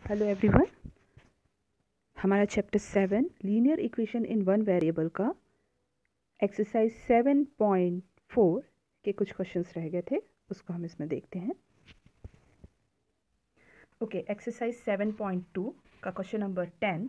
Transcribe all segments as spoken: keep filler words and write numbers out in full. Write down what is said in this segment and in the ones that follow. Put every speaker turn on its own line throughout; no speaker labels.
Hello everyone, हमारा chapter seven linear equation in one variable का exercise seven point four के कुछ questions रह गए थे, उसको हम इसमें देखते हैं। Okay, exercise seven point two का question number ten.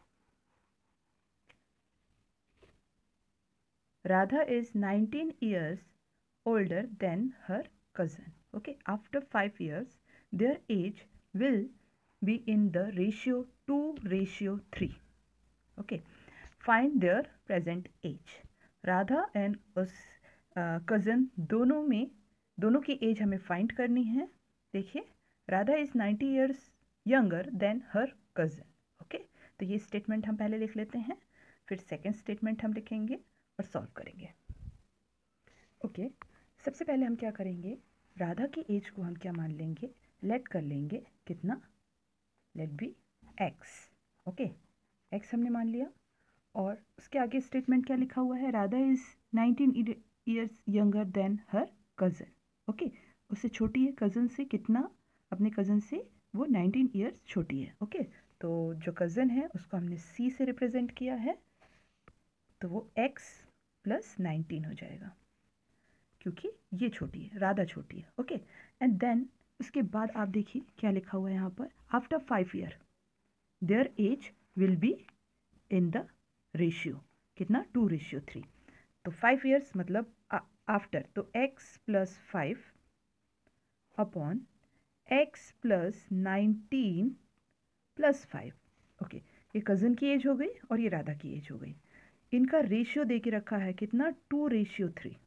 Radha is nineteen years older than her cousin. Okay, after five years their age will be in the ratio two ratio three. Okay, find their present age. Radha and उस cousin दोनों में दोनों की as हमें find करनी है। देखिए, Radha is ninety years younger than her cousin. Okay, तो ये स्टेटमेंट हम पहले लिख लेते हैं, फिर सेकेंड स्टेटमेंट हम लिखेंगे और सॉल्व करेंगे। ओके okay, सबसे पहले हम क्या करेंगे, राधा की एज को हम क्या मान लेंगे, लेट कर लेंगे कितना, let be x. Okay, x हमने मान लिया और उसके आगे स्टेटमेंट क्या लिखा हुआ है, Radha is nineteen years younger than her cousin. Okay, उससे छोटी है कज़न से, कितना, अपने कज़न से वो नाइनटीन ईयर्स छोटी है। ओके okay, तो जो कज़न है उसको हमने सी से रिप्रेजेंट किया है, तो वो एक्स प्लस नाइनटीन हो जाएगा क्योंकि ये छोटी है, राधा छोटी है। ओके, एंड देन उसके बाद आप देखिए क्या लिखा हुआ है यहाँ पर, after five year their age will be in the ratio कितना, टू रेशियो थ्री। तो फाइव ईयर्स मतलब आफ्टर, तो x plus five upon x plus nineteen plus five. Okay, ये कज़न की एज हो गई और ये राधा की एज हो गई। इनका रेशियो दे के रखा है कितना, टू रेशियो थ्री।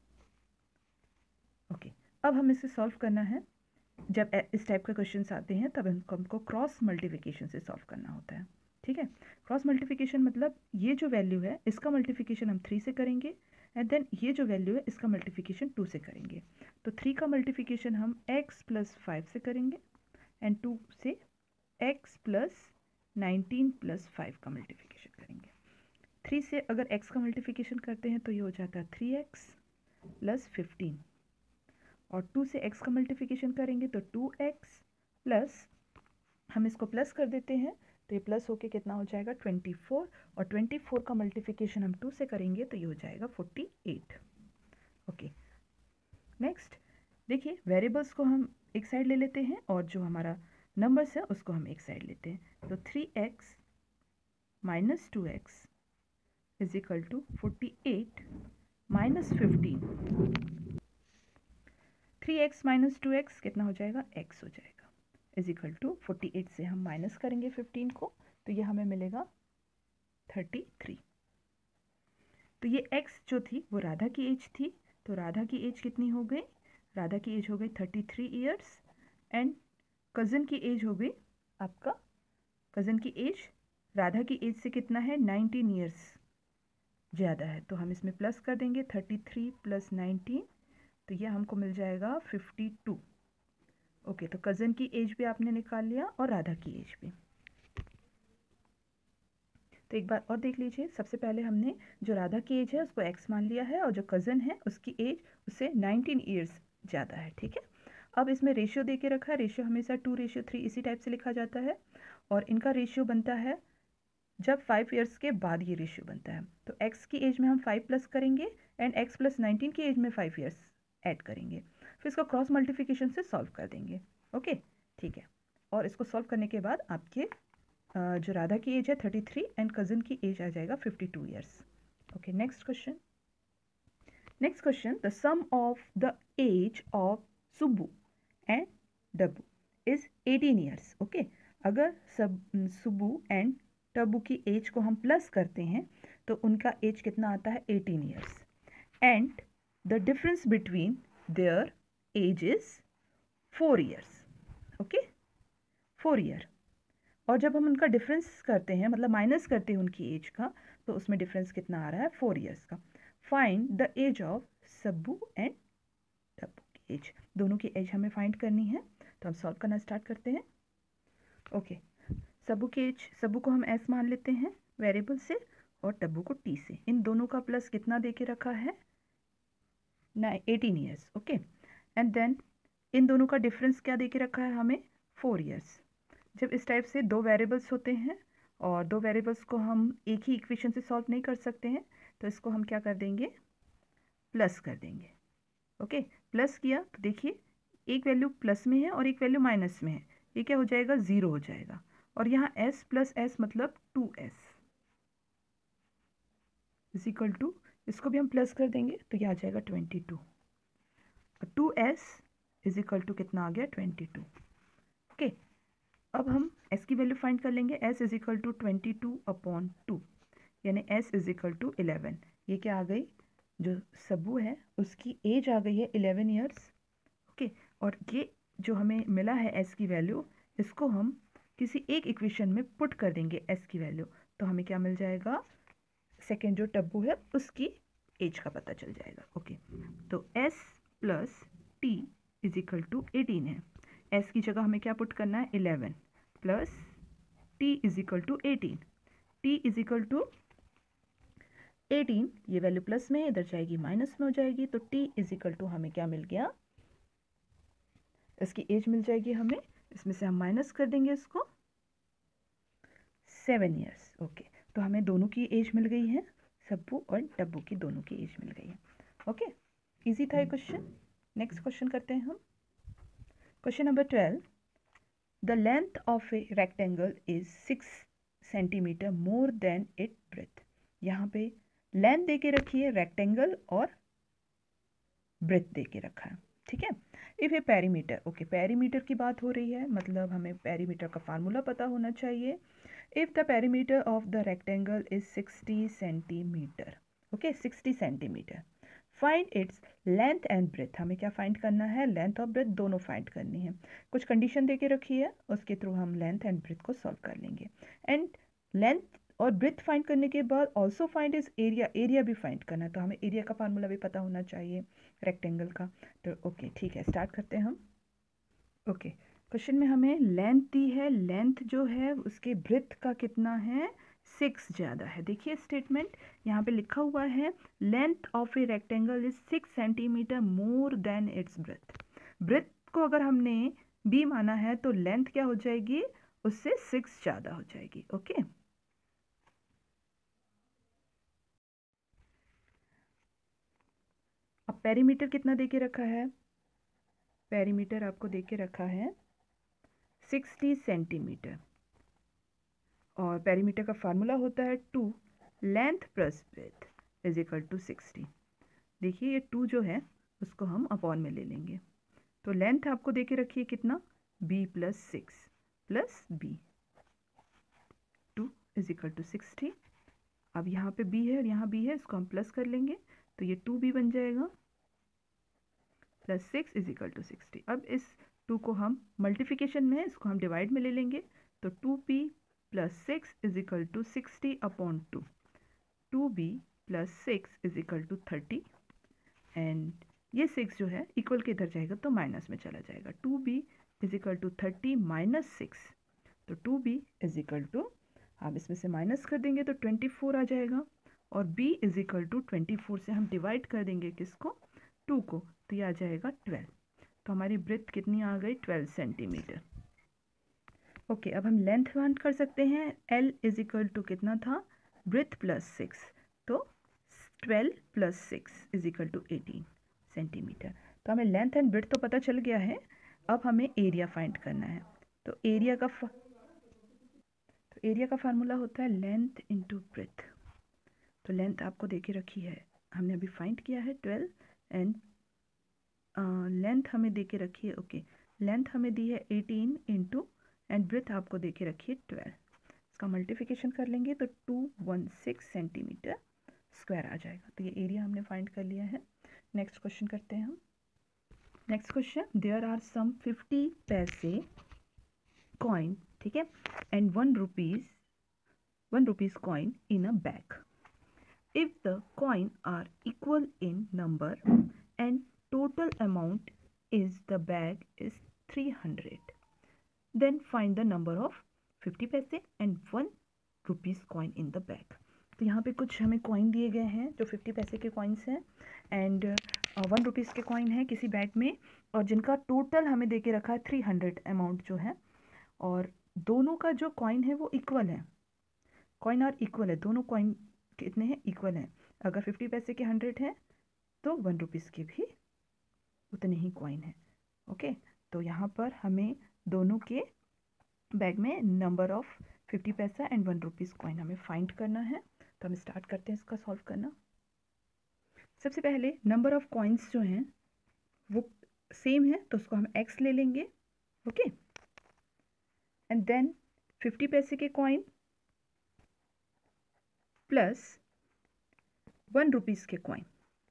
ओके, अब हमें इसे सॉल्व करना है। जब इस टाइप के क्वेश्चंस आते हैं तब इनको हमको क्रॉस मल्टीप्लिकेशन से सॉल्व करना होता है। ठीक है, क्रॉस मल्टीप्लिकेशन मतलब ये जो वैल्यू है इसका मल्टीप्लिकेशन हम थ्री से करेंगे एंड देन ये जो वैल्यू है इसका मल्टीप्लिकेशन टू से करेंगे। तो थ्री का मल्टीप्लिकेशन हम एक्स प्लस फाइव से करेंगे एंड टू से x plus nineteen plus five का मल्टीप्लिकेशन करेंगे। थ्री से अगर एक्स का मल्टीप्लिकेशन करते हैं तो ये हो जाता है थ्री एक्स प्लस फिफ्टीन, और टू से x का मल्टीप्लिकेशन करेंगे तो टू एक्स प्लस, हम इसको प्लस कर देते हैं तो ये प्लस होके कितना हो जाएगा ट्वेंटी फोर, और ट्वेंटी फोर का मल्टीप्लिकेशन हम टू से करेंगे तो ये हो जाएगा फोर्टी एट। ओके, नेक्स्ट देखिए, वेरिएबल्स को हम एक साइड ले लेते हैं और जो हमारा नंबर्स है उसको हम एक साइड लेते हैं। तो three x minus two x is equal to forty eight minus fifteen. Three x minus two x कितना हो जाएगा, x हो जाएगा, is equal to forty eight से हम माइनस करेंगे फिफ्टीन को तो ये हमें मिलेगा थर्टी थ्री। तो ये x जो थी वो राधा की एज थी, तो राधा की एज कितनी हो गई, राधा की एज हो गई thirty three years and cousin की एज हो गई, आपका कज़न की एज राधा की एज से कितना है, नाइनटीन ईयर्स ज़्यादा है, तो हम इसमें प्लस कर देंगे थर्टी थ्री प्लस नाइनटीन, तो ये हमको मिल जाएगा फिफ्टी टू। ओके, तो कज़न की एज भी आपने निकाल लिया और राधा की एज भी। तो एक बार और देख लीजिए, सबसे पहले हमने जो राधा की एज है उसको x मान लिया है और जो कज़न है उसकी एज उससे नाइनटीन ईयर्स ज़्यादा है। ठीक है, अब इसमें रेशियो दे के रखा है, रेशियो हमेशा टू रेशियो थ्री इसी टाइप से लिखा जाता है और इनका रेशियो बनता है जब फाइव ईयर्स के बाद ये रेशियो बनता है। तो x की एज में हम फाइव प्लस करेंगे एंड x प्लस नाइनटीन की एज में फाइव ईयर्स ऐड करेंगे, फिर इसको क्रॉस मल्टीप्लिकेशन से सॉल्व कर देंगे। ओके, ठीक है, और इसको सॉल्व करने के बाद आपके जो राधा की एज है थर्टी थ्री एंड कज़न की एज आ जाएगा fifty two years. Okay, next question. Next question, the sum of the age of Subbu and Dabbu is eighteen years. Okay, अगर सब सुब्बू एंड टब्बू की एज को हम प्लस करते हैं तो उनका एज कितना आता है, eighteen years, and the difference between their age is four years. Okay, four year, और जब हम उनका डिफरेंस करते हैं मतलब माइनस करते हैं उनकी एज का, तो उसमें डिफरेंस कितना आ रहा है, फोर ईयर्स का। Find the age of Sabbu and Tabbu की एज, दोनों की एज हमें फाइंड करनी है, तो हम सॉल्व करना स्टार्ट करते हैं। ओके, सब्बू की एज, सब्बू को हम एस मान लेते हैं वेरिएबल से और टब्बू को टी से। इन दोनों का प्लस कितना दे के रखा है, ना eighteen years. Okay, and then इन दोनों का डिफरेंस क्या दे के रखा है हमें, फोर ईयर्स। जब इस टाइप से दो वेरिएबल्स होते हैं और दो वेरिएबल्स को हम एक ही इक्वेशन से सॉल्व नहीं कर सकते हैं, तो इसको हम क्या कर देंगे, प्लस कर देंगे। ओके, प्लस किया तो देखिए एक वैल्यू प्लस में है और एक वैल्यू माइनस में है, ये क्या हो जाएगा, ज़ीरो हो जाएगा। और यहाँ s प्लस एस मतलब two S is equal to, इसको भी हम प्लस कर देंगे तो ये आ जाएगा twenty two. Two S is equal to कितना आ गया, ट्वेंटी टू। ओके, अब हम s की वैल्यू फाइंड कर लेंगे। s is equal to twenty two upon two, यानी s is equal to eleven. ये क्या आ गई, जो सबू है उसकी एज आ गई है इलेवन ईयर्स। ओके, और ये जो हमें मिला है s की वैल्यू, इसको हम किसी एक इक्वेशन में पुट कर देंगे s की वैल्यू, तो हमें क्या मिल जाएगा, सेकेंड जो टब्बू है उसकी एज का पता चल जाएगा। ओके, तो s plus T is equal to eighteen है। s की जगह हमें क्या पुट करना है, eleven plus t is equal to eighteen. t is equal to eighteen, ये वैल्यू प्लस में इधर जाएगी माइनस में हो जाएगी, तो t इज इक्वल टू हमें क्या मिल गया, इसकी एज मिल जाएगी हमें, इसमें से हम माइनस कर देंगे इसको, सेवन ईयर्स। ओके, तो हमें दोनों की एज मिल गई है, सब्बू और डब्बू की दोनों की एज मिल गई है। ओके, इजी था ये क्वेश्चन। नेक्स्ट क्वेश्चन करते हैं हम। Question number twelve, the length of a rectangle is six centimetre more than it breadth. यहाँ पे लेंथ दे के रखी है रेक्टेंगल और ब्रेथ दे के रखा है, ठीक है। If a perimeter, okay perimeter की बात हो रही है, मतलब हमें पेरीमीटर का फार्मूला पता होना चाहिए। If the perimeter of the rectangle is sixty centimetre, okay sixty centimetre, find its length and breadth. हमें क्या फाइंड करना है, लेंथ और ब्रेथ दोनों फाइंड करनी है। कुछ कंडीशन दे के रखी है, उसके थ्रू हम लेंथ एंड ब्रेथ को सॉल्व कर लेंगे। एंड लेंथ और ब्रेथ फाइंड करने के बाद also find is area, area भी फाइंड करना है, तो हमें एरिया का फार्मूला भी पता होना चाहिए रेक्टेंगल का। तो ओके ठीक है, स्टार्ट करते हैं हम। ओके, क्वेश्चन में हमें लेंथ दी है, लेंथ जो है उसके ब्रेथ का कितना है, सिक्स ज़्यादा है। देखिए स्टेटमेंट यहाँ पे लिखा हुआ है, length of a rectangle is six centimetre more than its breadth. Breadth को अगर हमने बी माना है तो लेंथ क्या हो जाएगी, उससे सिक्स ज़्यादा हो जाएगी। ओके, अब पेरीमीटर कितना दे के रखा है, पेरीमीटर आपको दे के रखा है सिक्सटी सेंटीमीटर, और पेरीमीटर का फार्मूला होता है two length plus breadth is equal to sixty. देखिए ये टू जो है उसको हम अपॉन में ले लेंगे, तो लेंथ आपको दे के रखिए कितना, b plus six plus B, two is equal to sixty. अब यहाँ पे b है और यहाँ b है, इसको हम प्लस कर लेंगे तो ये टू बी बन जाएगा, plus six is equal to sixty. अब इस टू को हम मल्टीप्लिकेशन में है, इसको हम डिवाइड में ले लेंगे, तो two P plus six is equal to sixty upon two, two B plus six is equal to thirty, and ये सिक्स जो है इक्वल के इधर जाएगा तो माइनस में चला जाएगा, two B is equal to thirty minus six, तो two B is equal to, आप इसमें से माइनस कर देंगे तो ट्वेंटी फोर आ जाएगा, और b is equal to twenty four से हम डिवाइड कर देंगे किसको, टू को, तो ये आ जाएगा ट्वेल्व। तो हमारी ब्रेथ कितनी आ गई, ट्वेल्व सेंटीमीटर। ओके, अब हम लेंथ फाइंड कर सकते हैं, l इज इक्वल टू कितना था, ब्रेथ प्लस सिक्स, तो twelve plus six is equal to eighteen centimetre. तो हमें लेंथ एंड ब्रेथ तो पता चल गया है, अब हमें एरिया फाइंड करना है। तो एरिया का फ... तो एरिया का फार्मूला होता है लेंथ इंटू ब्रेथ। तो लेंथ आपको दे के रखी है, हमने अभी फाइंड किया है ट्वेल्व, एंड लेंथ uh, हमें दे के रखी है, ओके लेंथ हमें दी है एटीन इंटू, एंड ब्रेथ आपको दे के रखी है ट्वेल्व, इसका मल्टीप्लिकेशन कर लेंगे तो two one six centimetre square आ जाएगा। तो ये एरिया हमने फाइंड कर लिया है। नेक्स्ट क्वेश्चन करते हैं हम। Next question, there are some fifty पैसे कॉइन, ठीक है, and one rupees one rupees coin in a bag. If the coin are equal in number and total amount is the bag is three hundred, then find the number of fifty पैसे and one rupees coin in the bag। तो यहाँ पे कुछ हमें coin दिए गए हैं जो फिफ्टी पैसे के कॉइन्स हैं, एंड वन रुपीज़ के कॉइन है किसी बैग में, और जिनका टोटल हमें दे के रखा है थ्री हंड्रेड अमाउंट जो है, और दोनों का जो कॉइन है वो इक्वल है, कॉइन और इक्वल है, दोनों कॉइन कितने हैं, इक्वल हैं। अगर फिफ्टी पैसे के हंड्रेड हैं तो वन रुपीज़ के भी उतने ही कॉइन हैं। ओके, तो यहाँ पर हमें दोनों के बैग में नंबर ऑफ फिफ्टी पैसा एंड वन रुपीज़ कॉइन हमें फाइंड करना है। तो हम स्टार्ट करते हैं इसका सॉल्व करना। सबसे पहले नंबर ऑफ कॉइन्स जो हैं वो सेम है तो उसको हम एक्स ले लेंगे। ओके, एंड देन फिफ्टी पैसे के कॉइन प्लस वन रुपीज़ के कॉइन,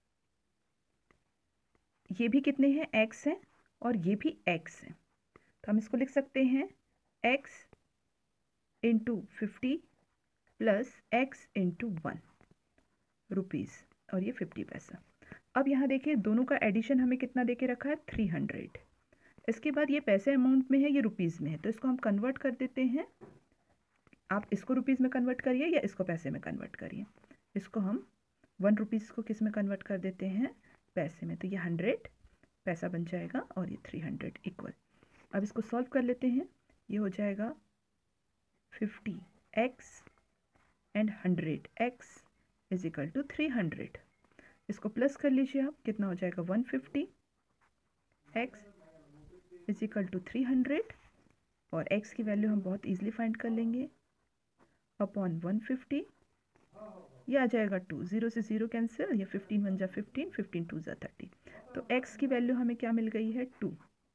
ये भी कितने हैं, एक्स हैं और ये भी एक्स हैं। तो हम इसको लिख सकते हैं x into fifty plus x into one rupees और ये फिफ्टी पैसा। अब यहाँ देखिए दोनों का एडिशन हमें कितना दे के रखा है, थ्री हंड्रेड। इसके बाद ये पैसे अमाउंट में है, ये रुपीज़ में है, तो इसको हम कन्वर्ट कर देते हैं। आप इसको रुपीज़ में कन्वर्ट करिए या इसको पैसे में कन्वर्ट करिए। इसको हम वन रुपीज़ को किस में कन्वर्ट कर देते हैं, पैसे में। तो ये हंड्रेड पैसा बन जाएगा और ये थ्री हंड्रेड इक्वल। अब इसको सॉल्व कर लेते हैं। ये हो जाएगा fifty x and hundred x is equal to three hundred. इसको प्लस कर लीजिए आप, कितना हो जाएगा, one fifty x is equal to three hundred और x की वैल्यू हम बहुत इजीली फाइंड कर लेंगे अपॉन वन फिफ्टी। ये आ जाएगा टू, जीरो से जीरो कैंसिल, ये फिफ्टीन वन जा फिफ्टीन, फिफ्टीन टू जा थर्टी। तो x की वैल्यू हमें क्या मिल गई है, टू।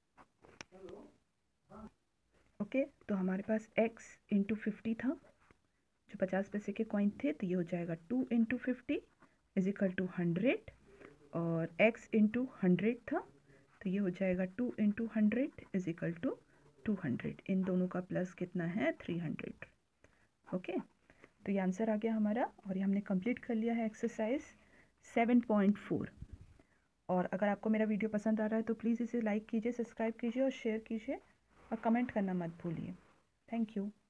ओके, तो हमारे पास x इंटू फिफ्टी था जो पचास पैसे के कॉइन थे, तो ये हो जाएगा two into fifty is equal to hundred, और x इंटू हंड्रेड था तो ये हो जाएगा two into hundred is equal to two hundred. इन दोनों का प्लस कितना है, थ्री हंड्रेड। ओके, तो ये आंसर आ गया हमारा और ये हमने कंप्लीट कर लिया है एक्सरसाइज सेवन पॉइंट फोर। और अगर आपको मेरा वीडियो पसंद आ रहा है तो प्लीज़ इसे लाइक कीजिए, सब्सक्राइब कीजिए और शेयर कीजिए और कमेंट करना मत भूलिए। Thank you.